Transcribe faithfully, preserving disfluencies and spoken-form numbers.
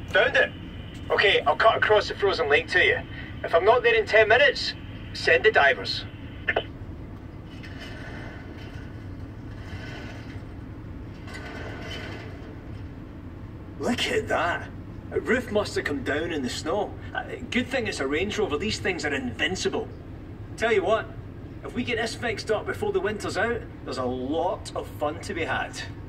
Found it? Okay, I'll cut across the frozen lake to you. If I'm not there in ten minutes, send the divers. Look at that. A roof must have come down in the snow. Uh, Good thing it's a Range Rover. These things are invincible. Tell you what, if we get this fixed up before the winter's out, there's a lot of fun to be had.